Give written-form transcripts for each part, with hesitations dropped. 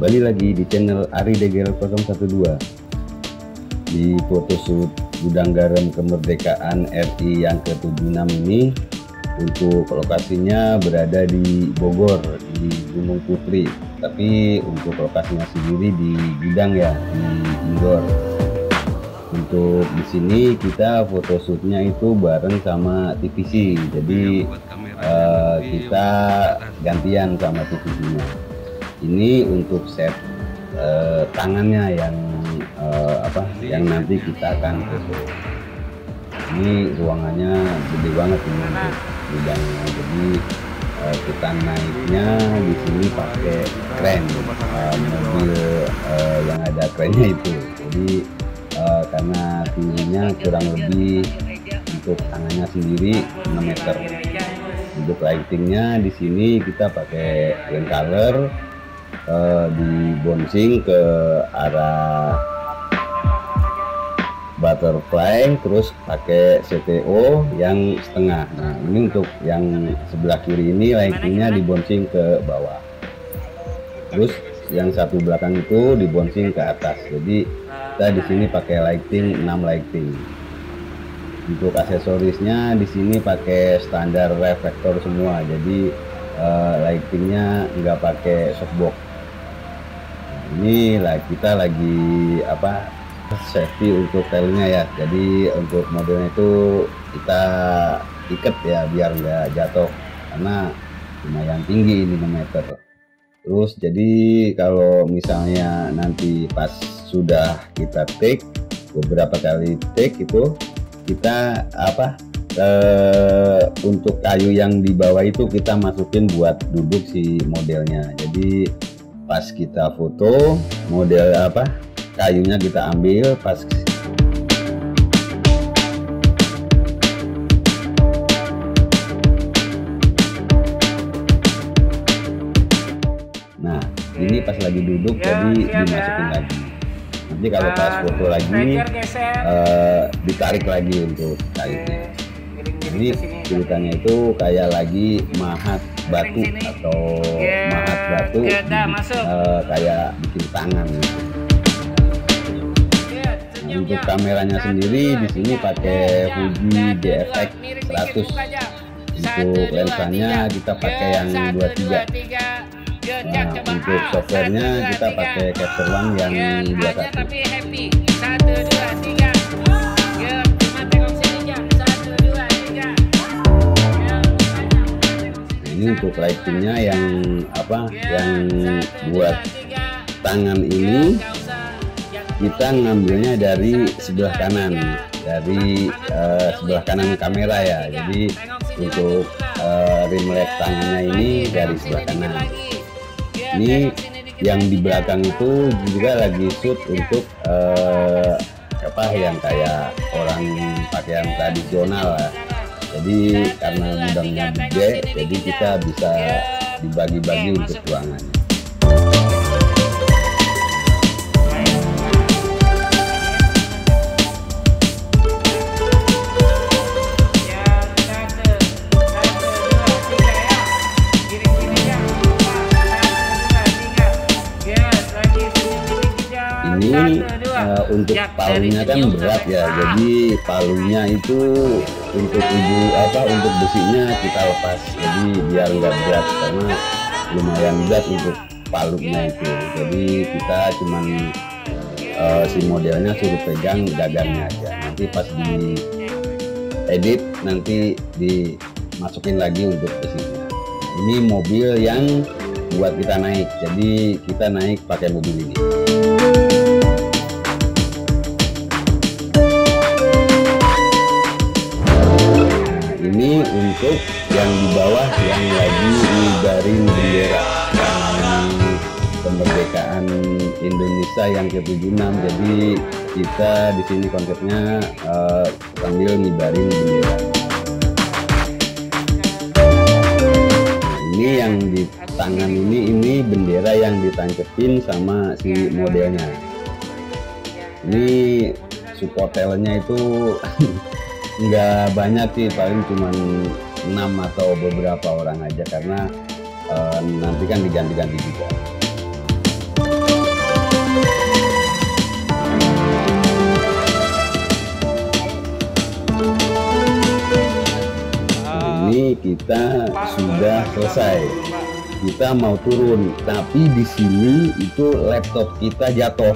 Kembali lagi di channel Ari Degel 012 di photoshoot gudang garam kemerdekaan RI yang ke-76 ini. Untuk lokasinya berada di Bogor, di Gunung Putri, tapi untuk lokasinya sendiri di gudang ya, di indoor. Untuk di sini kita photoshootnya itu bareng sama TVC, jadi kita gantian sama TVC-nya. Ini untuk set tangannya yang yang nanti kita akan foto. Ini ruangannya gede banget ini untuk gudangnya, jadi kita naiknya di sini pakai kren, mobil yang ada krennya itu. Jadi karena tingginya kurang lebih untuk tangannya sendiri 6 meter. Untuk lightingnya di sini kita pakai green color, di bouncing ke arah butterfly, terus pakai CTO yang setengah. Nah, ini untuk yang sebelah kiri ini lightingnya di bouncing ke bawah, terus yang satu belakang itu di bouncing ke atas. Jadi kita di sini pakai lighting 6 lighting. Untuk aksesorisnya di sini pakai standar reflektor semua, jadi lightingnya nggak pakai softbox. Nah, ini lah kita lagi safety untuk tailnya ya, jadi untuk modelnya itu kita ikat ya biar nggak jatuh karena lumayan tinggi ini 6 meter. Terus jadi kalau misalnya nanti pas sudah kita take, beberapa kali take itu kita untuk kayu yang di bawah itu kita masukin buat duduk si modelnya. Jadi pas kita foto model kayunya kita ambil pas. Nah, ini pas lagi duduk jadi dimasukin lagi. Nanti kalau pas foto lagi ditarik lagi untuk kayunya. Ini ceritanya itu kayak lagi mahat batu atau mahat batu, kayak bikin tangan gitu. Nah, untuk kameranya sendiri di sini pakai Fuji DFX 100. Untuk lensanya kita pakai yang 23. Nah, untuk softwarenya kita pakai Capture One yang 21. Ini untuk lightingnya yang buat tangan ini kita ngambilnya dari sebelah kanan, sebelah kanan kamera ya. Jadi untuk rim light tangannya ini dari sebelah kanan. Ini yang di belakang itu juga lagi shoot untuk yang kayak orang pakaian tradisional lah. Jadi karena gudangnya gede, jadi kita bisa dibagi-bagi untuk ruangannya. Ini untuk palunya kan berat ya, jadi palunya itu untuk untuk besinya kita lepas, jadi biar nggak berat karena lumayan berat untuk palunya itu. Jadi kita cuman si modelnya suruh pegang gagangnya aja, nanti pas di edit nanti dimasukin lagi untuk besinya. Ini mobil yang buat kita naik, jadi kita naik pakai mobil ini. Ini untuk yang di bawah yang lagi ngibarin bendera kemerdekaan Indonesia yang ke-76. Jadi kita di sini konsepnya sambil ngibarin bendera. Nah, ini yang di tangan ini bendera yang ditancapin sama si modelnya. Ini support talentnya itu nggak banyak sih, paling cuman 6 atau beberapa orang aja karena nanti kan diganti-ganti juga. ini kita sudah selesai. Kita mau turun, tapi di sini itu laptop kita jatuh.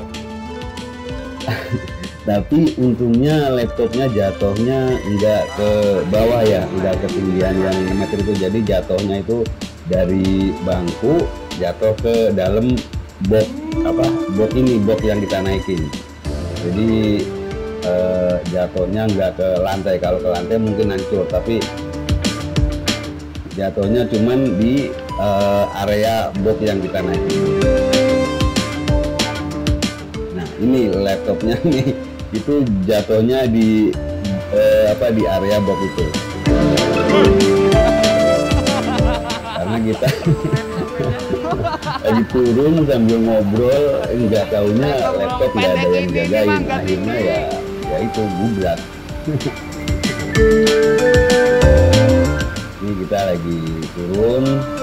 Tapi untungnya laptopnya jatuhnya enggak ke bawah ya, enggak ketinggian yang 6 meter itu. Jadi jatuhnya itu dari bangku jatuh ke dalam box box yang kita naikin. Jadi jatuhnya enggak ke lantai. Kalau ke lantai mungkin hancur, tapi jatuhnya cuman di area box yang kita naikin. Nah, ini laptopnya nih, itu jatuhnya di di area box itu. Karena kita lagi turun sambil ngobrol, nggak taunya laptop nggak ada yang jagain. Akhirnya ya itu gubrak. Ini kita lagi turun.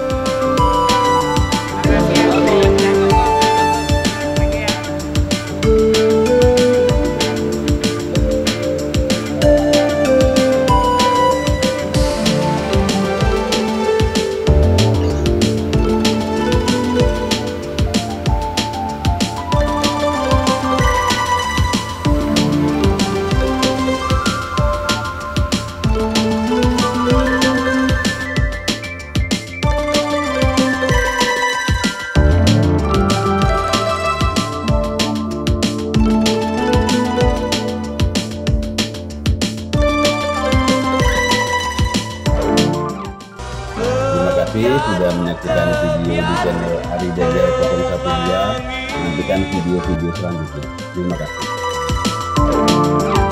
Sudah menyaksikan video di channel Ari Degel 012. Nantikan video-video selanjutnya. Terima kasih.